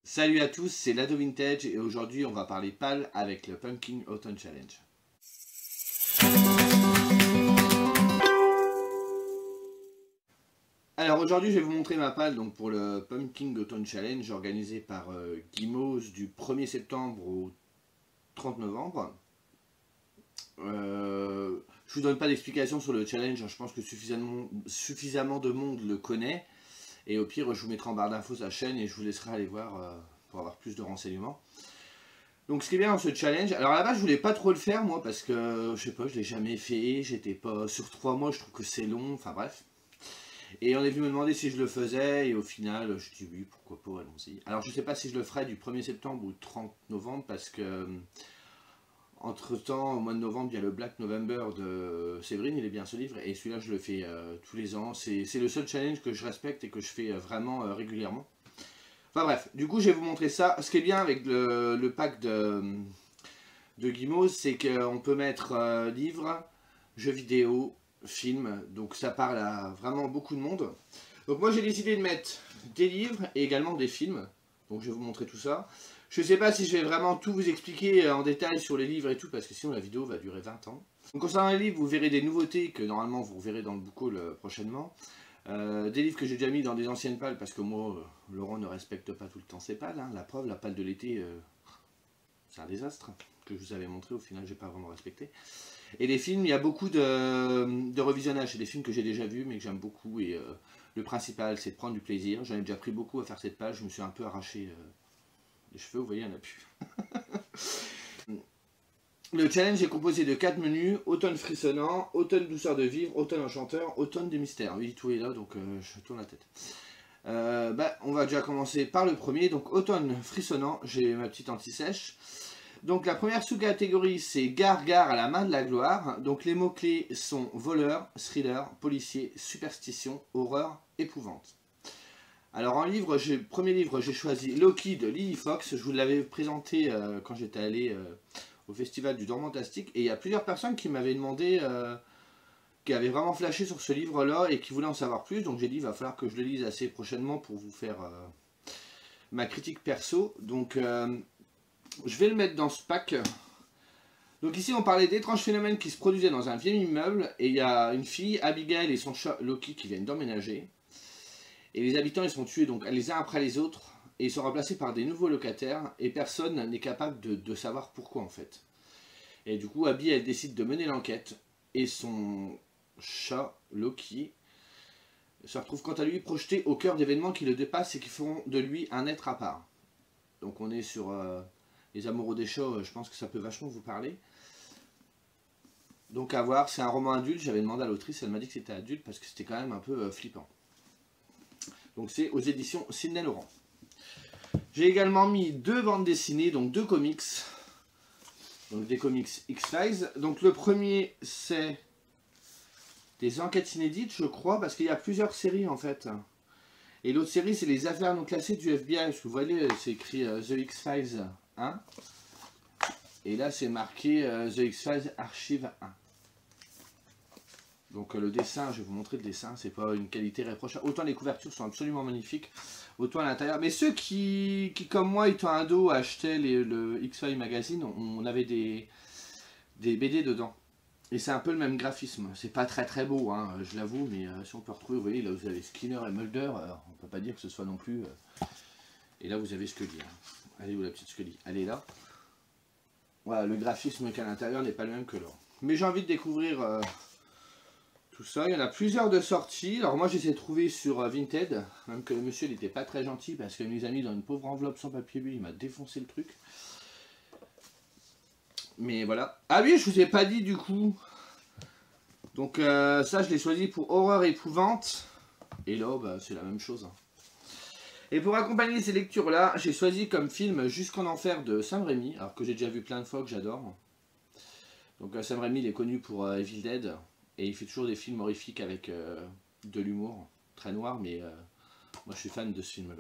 Salut à tous, c'est Lado Vintage et aujourd'hui on va parler pal avec le Pumpkin Autumn Challenge. Alors aujourd'hui je vais vous montrer ma palle donc, pour le Pumpkin Autumn Challenge organisé par Gimos du 1er septembre au 30 novembre. Je vous donne pas d'explication sur le challenge, je pense que suffisamment de monde le connaît. Et au pire, je vous mettrai en barre d'infos sa chaîne et je vous laisserai aller voir pour avoir plus de renseignements. Donc ce qui est bien dans ce challenge, alors à la base je voulais pas trop le faire moi parce que je sais pas, je l'ai jamais fait, j'étais pas sur 3 mois, je trouve que c'est long, enfin bref. Et on est venu me demander si je le faisais et au final je dis oui, pourquoi pas, allons-y. Alors je sais pas si je le ferai du 1er septembre ou 30 novembre parce que entre temps, au mois de novembre, il y a le Black November de Séverine, il est bien ce livre, et celui-là je le fais tous les ans. C'est le seul challenge que je respecte et que je fais vraiment régulièrement. Enfin bref, du coup je vais vous montrer ça. Ce qui est bien avec le pack de Gimos, c'est qu'on peut mettre livres, jeux vidéo, films, donc ça parle à vraiment beaucoup de monde. Donc moi j'ai décidé de mettre des livres et également des films, donc je vais vous montrer tout ça. Je ne sais pas si je vais vraiment tout vous expliquer en détail sur les livres et tout, parce que sinon la vidéo va durer 20 ans. Donc concernant les livres, vous verrez des nouveautés que normalement vous verrez dans le book haul prochainement. Des livres que j'ai déjà mis dans des anciennes pales, parce que moi, Laurent ne respecte pas tout le temps ses pales. Hein. La preuve, la pale de l'été, c'est un désastre, que je vous avais montré, au final j'ai pas vraiment respecté. Et les films, il y a beaucoup de revisionnage, c'est des films que j'ai déjà vus, mais que j'aime beaucoup, et le principal c'est de prendre du plaisir. J'en ai déjà pris beaucoup à faire cette page, je me suis un peu arraché... les cheveux, vous voyez, il n'y en a plus. Le challenge est composé de 4 menus: automne frissonnant, automne douceur de vivre, automne enchanteur, automne des mystères. Oui, tout est là, donc je tourne la tête. On va déjà commencer par le premier, donc automne frissonnant, j'ai ma petite anti-sèche. Donc la première sous-catégorie c'est gare à la main de la gloire. Donc les mots-clés sont voleur, thriller, policier, superstition, horreur, épouvante. Alors en livre, premier livre, j'ai choisi Loki de Lily Fox. Je vous l'avais présenté quand j'étais allé au festival du Dormantastique. Et il y a plusieurs personnes qui m'avaient demandé, qui avaient vraiment flashé sur ce livre-là et qui voulaient en savoir plus. Donc j'ai dit, il va falloir que je le lise assez prochainement pour vous faire ma critique perso. Donc je vais le mettre dans ce pack. Donc ici on parlait d'étranges phénomènes qui se produisaient dans un vieil immeuble. Et il y a une fille, Abigail, et son chat Loki qui viennent d'emménager. Et les habitants ils sont tués donc les uns après les autres et ils sont remplacés par des nouveaux locataires et personne n'est capable de savoir pourquoi en fait. Et du coup Abby elle décide de mener l'enquête et son chat Loki se retrouve quant à lui projeté au cœur d'événements qui le dépassent et qui feront de lui un être à part. Donc on est sur les amoureux des chats, je pense que ça peut vachement vous parler. Donc à voir, c'est un roman adulte, j'avais demandé à l'autrice, elle m'a dit que c'était adulte parce que c'était quand même un peu flippant. Donc c'est aux éditions Sidney Laurent. J'ai également mis 2 bandes dessinées, donc 2 comics. Donc des comics X-Files. Donc le premier c'est des enquêtes inédites je crois, parce qu'il y a plusieurs séries en fait. Et l'autre série c'est les affaires non classées du FBI. Parce que vous voyez c'est écrit The X-Files 1. Et là c'est marqué The X-Files Archive 1. Donc le dessin, je vais vous montrer le dessin, c'est pas une qualité réprochable. Autant les couvertures sont absolument magnifiques, autant à l'intérieur. Mais ceux qui comme moi, étant ado, achetaient le X-Files Magazine, on avait des BD dedans. Et c'est un peu le même graphisme. C'est pas très beau, hein, je l'avoue, mais si on peut retrouver, vous voyez, là vous avez Skinner et Mulder, on peut pas dire que ce soit non plus... Et là vous avez Scully. Hein. Allez où la petite Scully? Elle est là. Voilà, le graphisme qu'à l'intérieur n'est pas le même que là. Mais j'ai envie de découvrir... tout ça, il y en a plusieurs de sorties. Alors moi j'essaie de trouver sur Vinted, même que le monsieur n'était pas très gentil parce que mes amis dans une pauvre enveloppe sans papier bulle, il m'a défoncé le truc. Mais voilà. Ah oui, je vous ai pas dit du coup. Donc ça je l'ai choisi pour horreur et épouvante. Et là bah, c'est la même chose. Et pour accompagner ces lectures là, j'ai choisi comme film Jusqu'en enfer de Sam Raimi, alors que j'ai déjà vu plein de fois, que j'adore. Donc Sam Raimi il est connu pour Evil Dead. Et il fait toujours des films horrifiques avec de l'humour, très noir, mais moi je suis fan de ce film-là.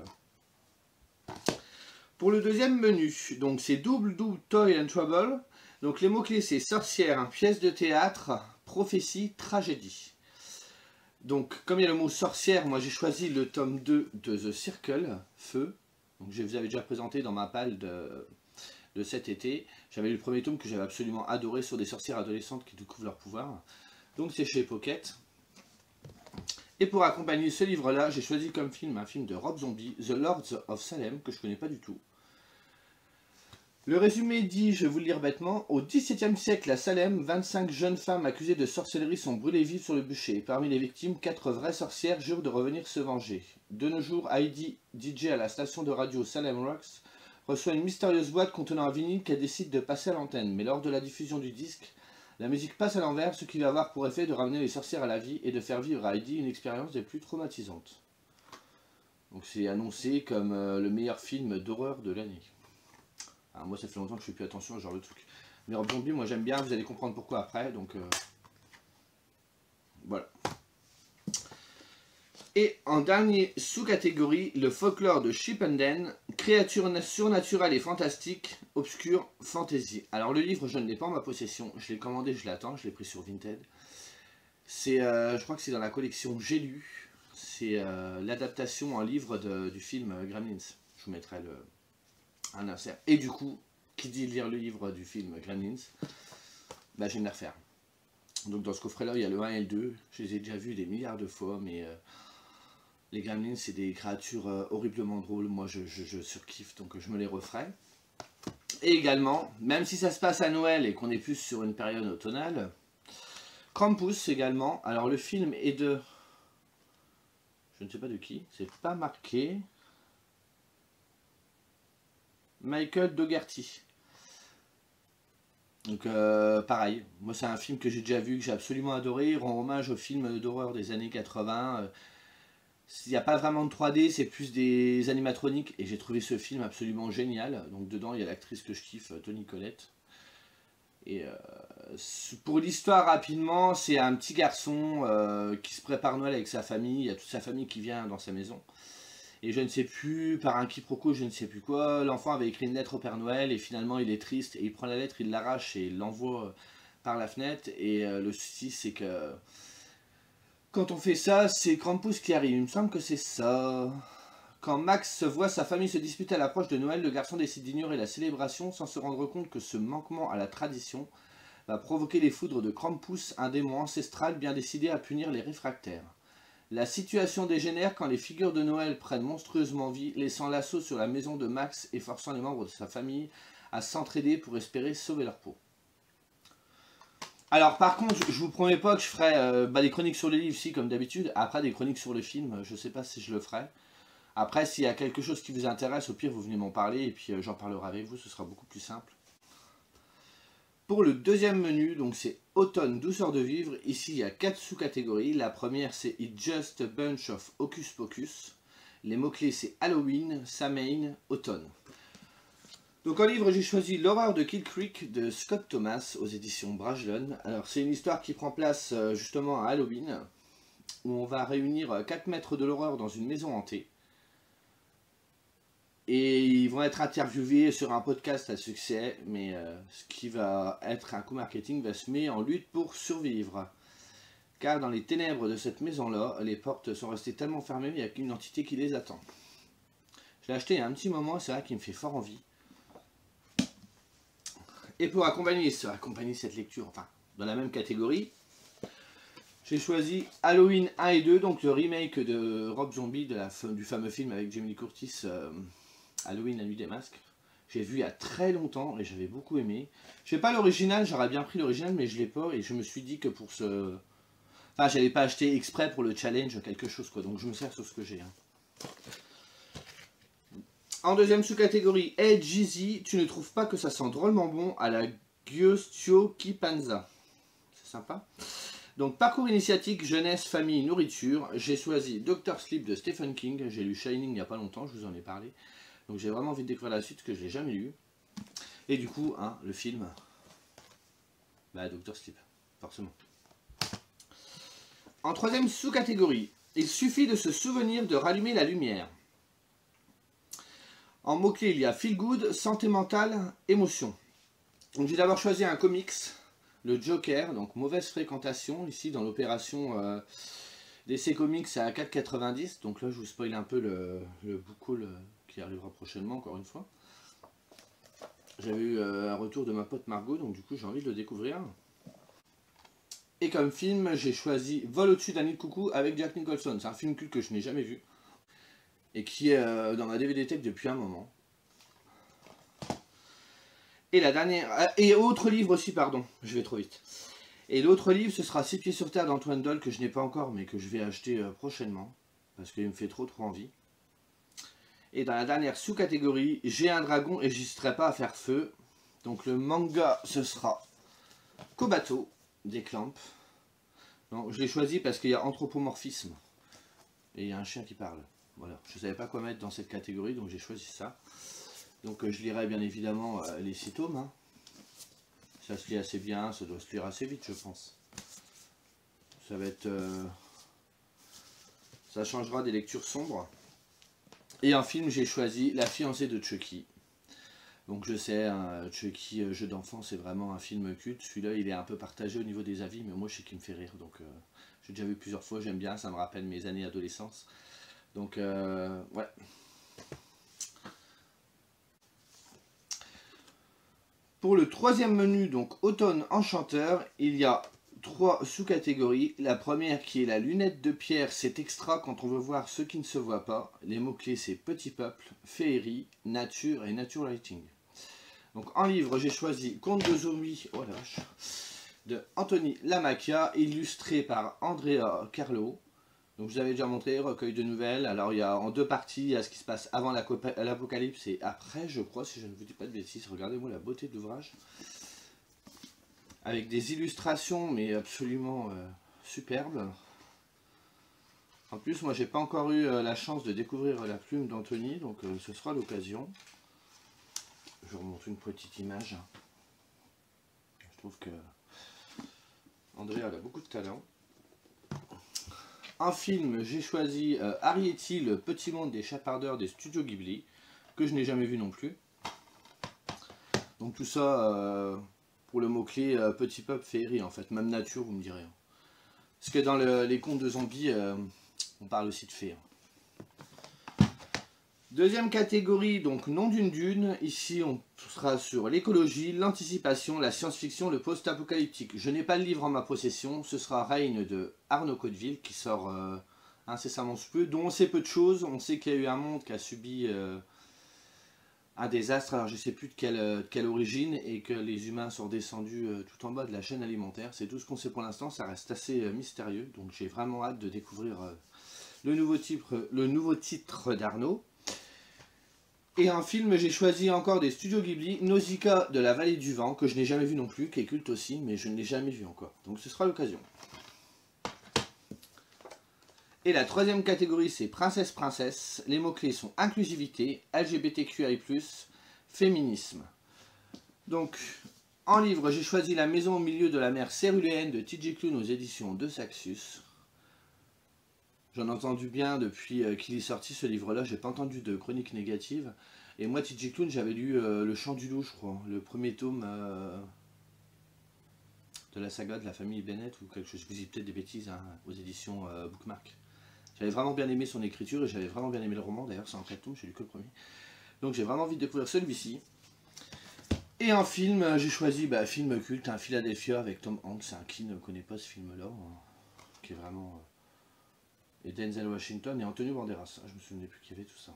Pour le deuxième menu, donc c'est Double Toy and Trouble. Donc les mots-clés c'est sorcière, hein, pièce de théâtre, prophétie, tragédie. Donc comme il y a le mot sorcière, moi j'ai choisi le tome 2 de The Circle, Feu. Donc je vous avais déjà présenté dans ma palle de cet été. J'avais lu le premier tome que j'avais absolument adoré sur des sorcières adolescentes qui découvrent leur pouvoir. Donc c'est chez Pocket. Et pour accompagner ce livre-là, j'ai choisi comme film un film de Rob Zombie, The Lords of Salem, que je ne connais pas du tout. Le résumé dit, je vais vous le lire bêtement, au XVIIe siècle à Salem, 25 jeunes femmes accusées de sorcellerie sont brûlées vives sur le bûcher. Parmi les victimes, 4 vraies sorcières jurent de revenir se venger. De nos jours, Heidi, DJ à la station de radio Salem Rocks, reçoit une mystérieuse boîte contenant un vinyle qu'elle décide de passer à l'antenne. Mais lors de la diffusion du disque, la musique passe à l'envers, ce qui va avoir pour effet de ramener les sorcières à la vie et de faire vivre à Heidi une expérience des plus traumatisantes. Donc c'est annoncé comme le meilleur film d'horreur de l'année. Alors moi ça fait longtemps que je fais plus attention à ce genre de truc. Mais Rob Zombie, moi j'aime bien, vous allez comprendre pourquoi après, donc voilà. Et en dernier sous-catégorie, le folklore de Chippenden, créatures surnaturelles et fantastiques, obscure fantasy. Alors le livre, je ne l'ai pas en ma possession, je l'ai commandé, je l'attends, je l'ai pris sur Vinted. C'est, je crois que c'est dans la collection J'ai lu, c'est l'adaptation en livre du film Gremlins. Je vous mettrai un insert. Et du coup, qui dit lire le livre du film Gremlins, bah, je vais me les refaire. Donc dans ce coffret-là, il y a le 1 et le 2, je les ai déjà vus des milliards de fois, mais... les Gremlins, c'est des créatures horriblement drôles. Moi, je surkiffe, donc je me les referai. Et également, même si ça se passe à Noël et qu'on est plus sur une période automnale, Krampus également. Alors, le film est de... je ne sais pas de qui, c'est pas marqué. Michael Dougherty. Donc, pareil. Moi, c'est un film que j'ai déjà vu, que j'ai absolument adoré. Il rend hommage au film d'horreur des années 80. Il n'y a pas vraiment de 3D, c'est plus des animatroniques et j'ai trouvé ce film absolument génial. Donc dedans il y a l'actrice que je kiffe, Toni Collette. Et pour l'histoire rapidement, c'est un petit garçon qui se prépare Noël avec sa famille, il y a toute sa famille qui vient dans sa maison. Et je ne sais plus, par un quiproquo, je ne sais plus quoi, l'enfant avait écrit une lettre au Père Noël et finalement il est triste et il prend la lettre, il l'arrache et il l'envoie par la fenêtre. Et le souci c'est que... quand on fait ça, c'est Krampus qui arrive, il me semble que c'est ça. Quand Max voit sa famille se disputer à l'approche de Noël, le garçon décide d'ignorer la célébration sans se rendre compte que ce manquement à la tradition va provoquer les foudres de Krampus, un démon ancestral bien décidé à punir les réfractaires. La situation dégénère quand les figures de Noël prennent monstrueusement vie, laissant l'assaut sur la maison de Max et forçant les membres de sa famille à s'entraider pour espérer sauver leur peau. Alors par contre, je vous promets pas que je ferai des chroniques sur les livres, si comme d'habitude. Après des chroniques sur le film, je sais pas si je le ferai. Après s'il y a quelque chose qui vous intéresse, au pire vous venez m'en parler et puis j'en parlerai avec vous, ce sera beaucoup plus simple. Pour le deuxième menu, donc c'est automne, douceur de vivre. Ici il y a 4 sous-catégories. La première c'est It's Just a Bunch of Hocus Pocus. Les mots-clés c'est Halloween, Samhain, automne. Donc en livre, j'ai choisi L'horreur de Kill Creek de Scott Thomas aux éditions Brajlon. Alors c'est une histoire qui prend place justement à Halloween, où on va réunir 4 maîtres de l'horreur dans une maison hantée. Et ils vont être interviewés sur un podcast à succès, mais ce qui va être un coup marketing va se mettre en lutte pour survivre. Car dans les ténèbres de cette maison-là, les portes sont restées tellement fermées, il n'y a qu'une entité qui les attend. Je l'ai acheté il y a un petit moment, c'est vrai qu'il me fait fort envie. Et pour accompagner cette lecture, enfin, dans la même catégorie, j'ai choisi Halloween 1 et 2, donc le remake de Rob Zombie, du fameux film avec Jamie Lee Curtis, Halloween, la nuit des masques. J'ai vu il y a très longtemps et j'avais beaucoup aimé. Je n'ai pas l'original, j'aurais bien pris l'original, mais je ne l'ai pas et je me suis dit que pour ce... enfin, j'allais pas acheter exprès pour le challenge quelque chose, quoi, donc je me sers sur ce que j'ai. Hein. En deuxième sous-catégorie, Hey Jeezy, tu ne trouves pas que ça sent drôlement bon à la Gyostyo Kipanza? C'est sympa. Donc, parcours initiatique, jeunesse, famille, nourriture. J'ai choisi Dr. Sleep de Stephen King. J'ai lu Shining il n'y a pas longtemps, je vous en ai parlé. Donc, j'ai vraiment envie de découvrir la suite, que je ne l'ai jamais lu. Et du coup, hein, le film, bah, Dr. Sleep, forcément. En troisième sous-catégorie, il suffit de se souvenir de rallumer la lumière. En mots-clés, il y a feel good, santé mentale, émotion. Donc j'ai d'abord choisi un comics, le Joker, donc mauvaise fréquentation, ici dans l'opération DC Comics c'est à 4,90, donc là je vous spoil un peu le book haul qui arrivera prochainement, encore une fois. J'avais eu un retour de ma pote Margot, donc du coup j'ai envie de le découvrir. Et comme film, j'ai choisi Vol au-dessus d'un nid de coucou avec Jack Nicholson. C'est un film culte que je n'ai jamais vu. Et qui est dans ma DVD Tech depuis un moment. Et la dernière... Et autre livre aussi, pardon, je vais trop vite. Et l'autre livre, ce sera Six pieds sur terre d'Antoine Dolle, que je n'ai pas encore, mais que je vais acheter prochainement. Parce qu'il me fait trop envie. Et dans la dernière sous-catégorie, j'ai un dragon et j'hésiterai pas à faire feu. Donc le manga, ce sera Kobato, des Clamp. Non, je l'ai choisi parce qu'il y a anthropomorphisme. Et il y a un chien qui parle. Voilà, je ne savais pas quoi mettre dans cette catégorie, donc j'ai choisi ça. Donc je lirai bien évidemment les 6 tomes. Hein. Ça se lit assez bien, ça doit se lire assez vite, je pense. Ça va être... ça changera des lectures sombres. Et en film, j'ai choisi La fiancée de Chucky. Donc je sais, hein, Chucky, jeu d'enfant, c'est vraiment un film culte. Celui-là, il est un peu partagé au niveau des avis, mais moi, je sais qu'il me fait rire. Donc j'ai déjà vu plusieurs fois, j'aime bien, ça me rappelle mes années d'adolescence. Donc, ouais. Pour le troisième menu, donc automne enchanteur, il y a 3 sous-catégories. La première qui est la lunette de pierre, c'est extra quand on veut voir ce qui ne se voit pas. Les mots-clés, c'est petit peuple, féerie, nature et nature lighting. Donc en livre, j'ai choisi Conte de Zombie, oh la vache, de Anthony Lamacchia, illustré par Andrea Carlo. Donc je vous avais déjà montré, recueil de nouvelles. Alors il y a en 2 parties, il y a ce qui se passe avant l'apocalypse et après, je crois, si je ne vous dis pas de bêtises. Regardez-moi la beauté de l'ouvrage. Avec des illustrations, mais absolument superbes. En plus, moi j'ai pas encore eu la chance de découvrir la plume d'Anthony, donc ce sera l'occasion. Je vous remonte une petite image. Je trouve que Andrea a beaucoup de talent. En film, j'ai choisi Arrietty, le petit monde des chapardeurs des studios Ghibli, que je n'ai jamais vu non plus. Donc tout ça pour le mot-clé petit peuple féerie, en fait, même nature, vous me direz. Parce que dans les contes de zombies, on parle aussi de fées. Deuxième catégorie, donc nom d'une dune. Ici, on sera sur l'écologie, l'anticipation, la science-fiction, le post-apocalyptique. Je n'ai pas le livre en ma possession. Ce sera Reign de Arnaud Codeville qui sort incessamment sous peu, dont on sait peu de choses. On sait qu'il y a eu un monde qui a subi un désastre, alors je ne sais plus de quelle origine, et que les humains sont descendus tout en bas de la chaîne alimentaire. C'est tout ce qu'on sait pour l'instant, ça reste assez mystérieux. Donc j'ai vraiment hâte de découvrir le nouveau titre d'Arnaud. Et en film, j'ai choisi encore des studios Ghibli, Nausicaa de la vallée du vent, que je n'ai jamais vu non plus, qui est culte aussi, mais je ne l'ai jamais vu encore. Donc ce sera l'occasion. Et la troisième catégorie, c'est princesse. Les mots-clés sont inclusivité, LGBTQI+, féminisme. Donc, en livre, j'ai choisi La maison au milieu de la mer céruléenne de TJ Klune aux éditions de Saxus. J'en ai entendu bien depuis qu'il est sorti ce livre-là, j'ai pas entendu de chronique négative. Et moi, TJ Klune, j'avais lu Le Chant du Loup, je crois, le premier tome de la saga de la famille Bennett ou quelque chose. Je vous dis peut-être des bêtises hein, aux éditions Bookmark. J'avais vraiment bien aimé son écriture et j'avais vraiment bien aimé le roman. D'ailleurs, c'est en 4 tomes, j'ai lu que le premier. Donc j'ai vraiment envie de découvrir celui-ci. Et en film, j'ai choisi film culte, un Philadelphia avec Tom Hanks. Qui ne connaît pas ce film-là, qui est vraiment... et Denzel Washington et Antonio Banderas. Je me souvenais plus qu'il y avait tout ça.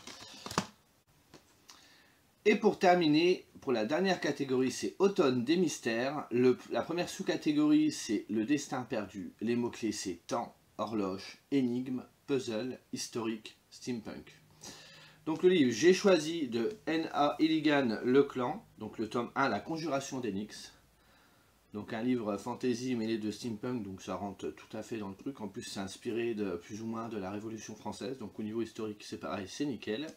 Et pour terminer, pour la dernière catégorie, c'est Automne des mystères. La première sous-catégorie, c'est le destin perdu. Les mots-clés, c'est temps, horloge, énigme, puzzle, historique, steampunk. Donc le livre, j'ai choisi de N.A. Illigan Le Clan, donc le tome 1, La conjuration d'Enix. Donc un livre fantasy mêlé de steampunk, donc ça rentre tout à fait dans le truc. En plus c'est inspiré de plus ou moins de la Révolution française, donc au niveau historique c'est pareil, c'est nickel.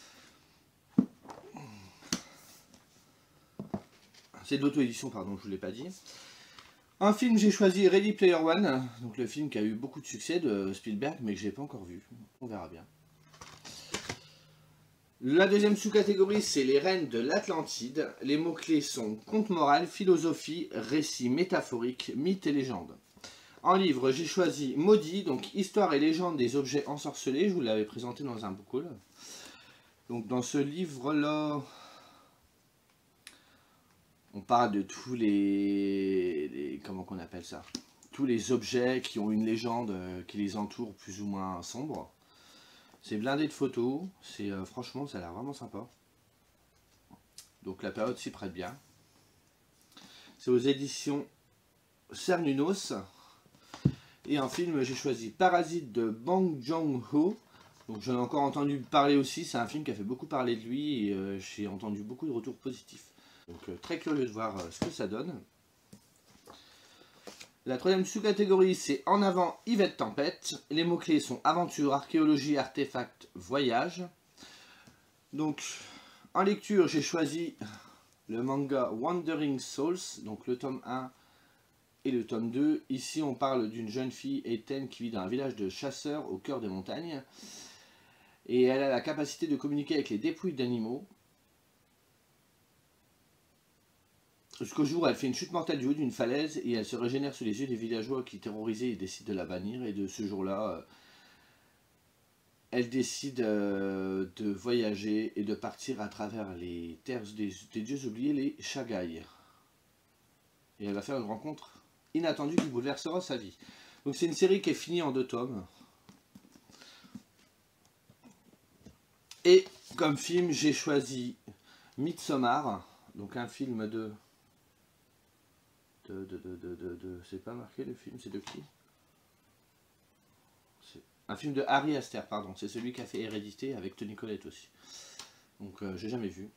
C'est de l'auto-édition, pardon, je ne vous l'ai pas dit. Un film, j'ai choisi Ready Player One, donc le film qui a eu beaucoup de succès de Spielberg, mais que je n'ai pas encore vu. On verra bien. La deuxième sous-catégorie, c'est les reines de l'Atlantide. Les mots-clés sont conte moral, philosophie, récit métaphorique, mythe et légende. En livre, j'ai choisi Maudit, donc histoire et légende des objets ensorcelés. Je vous l'avais présenté dans un book haul. Donc dans ce livre-là, on parle de tous comment qu'on appelle ça, tous les objets qui ont une légende qui les entoure plus ou moins sombre. C'est blindé de photos, franchement ça a l'air vraiment sympa. Donc la période s'y prête bien. C'est aux éditions Cernunnos. Et en film, j'ai choisi Parasite de Bong Joon-ho. Donc j'en ai encore entendu parler aussi, c'est un film qui a fait beaucoup parler de lui et j'ai entendu beaucoup de retours positifs. Donc très curieux de voir ce que ça donne. La troisième sous-catégorie, c'est En avant Yvette Tempête. Les mots-clés sont aventure, archéologie, artefacts, voyage. Donc en lecture, j'ai choisi le manga Wandering Souls, donc le tome 1 et le tome 2. Ici, on parle d'une jeune fille, Ethan, qui vit dans un village de chasseurs au cœur des montagnes. Et elle a la capacité de communiquer avec les dépouilles d'animaux. Jusqu'au jour où elle fait une chute mortelle du haut d'une falaise et elle se régénère sous les yeux des villageois qui, terrorisés, décident de la bannir. Et de ce jour-là, elle décide de voyager et de partir à travers les terres des dieux oubliés, les Shagai. Et elle va faire une rencontre inattendue qui bouleversera sa vie. Donc c'est une série qui est finie en 2 tomes. Et comme film, j'ai choisi Midsommar, donc un film de c'est pas marqué le film, c'est de qui? C'est un film de Ari Aster, pardon, c'est celui qui a fait Hérédité avec Toni Collette aussi. Donc j'ai jamais vu.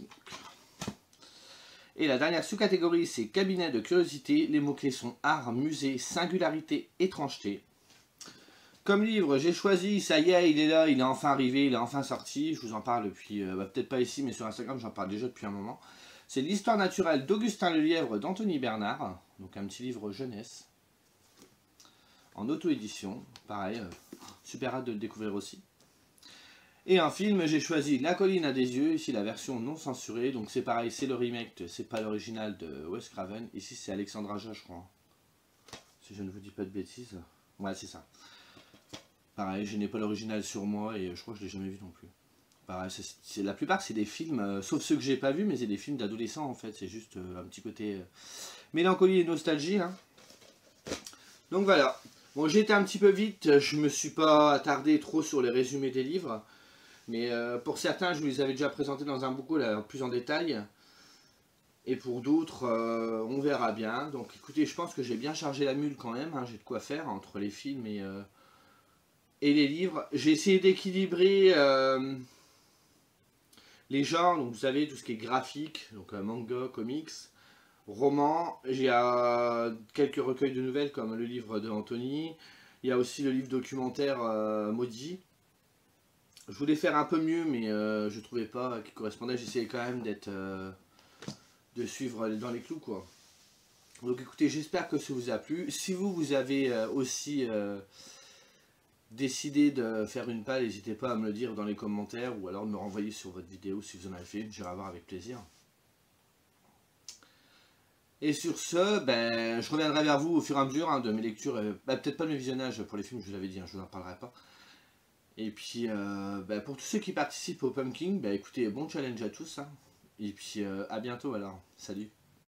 Et la dernière sous-catégorie, c'est Cabinet de curiosité. Les mots-clés sont art, musée, singularité, étrangeté. Comme livre, j'ai choisi, ça y est, il est là, il est enfin arrivé, il est enfin sorti. Je vous en parle depuis, peut-être pas ici, mais sur Instagram, j'en parle déjà depuis un moment. C'est l'histoire naturelle d'Augustin Lelièvre d'Anthony Bernard. Donc un petit livre jeunesse. En auto-édition. Pareil, super hâte de le découvrir aussi. Et en film, j'ai choisi La colline a des yeux, ici la version non censurée. Donc c'est pareil, c'est le remake, c'est pas l'original de Wes Craven. Ici c'est Alexandre Aja, je crois. Si je ne vous dis pas de bêtises. Ouais, c'est ça. Pareil, je n'ai pas l'original sur moi et je crois que je ne l'ai jamais vu non plus. Pareil, la plupart c'est des films, sauf ceux que j'ai pas vus, mais c'est des films d'adolescents en fait. C'est juste un petit côté mélancolie et nostalgie. Hein. Donc voilà. Bon, j'ai été un petit peu vite, je me suis pas attardé trop sur les résumés des livres. Mais pour certains, je vous les avais déjà présentés dans un book haul plus en détail. Et pour d'autres, on verra bien. Donc écoutez, je pense que j'ai bien chargé la mule quand même. Hein, j'ai de quoi faire entre les films et les livres. J'ai essayé d'équilibrer les genres. Donc vous savez, tout ce qui est graphique, donc manga, comics, roman. J'ai quelques recueils de nouvelles comme le livre de Anthony. Il y a aussi le livre documentaire Maudit. Je voulais faire un peu mieux, mais je trouvais pas qu'il correspondait. J'essayais quand même de suivre dans les clous, quoi. Donc écoutez, j'espère que ça vous a plu. Si vous avez aussi décidé de faire une palle, n'hésitez pas à me le dire dans les commentaires ou alors de me renvoyer sur votre vidéo si vous en avez fait une. J'irai voir avec plaisir. Et sur ce, ben, je reviendrai vers vous au fur et à mesure hein, de mes lectures. Peut-être pas de mes visionnages pour les films, je vous l'avais dit, hein, je vous en parlerai pas. Et puis, pour tous ceux qui participent au Pumpkin, écoutez, bon challenge à tous. Hein. Et puis, à bientôt alors. Salut.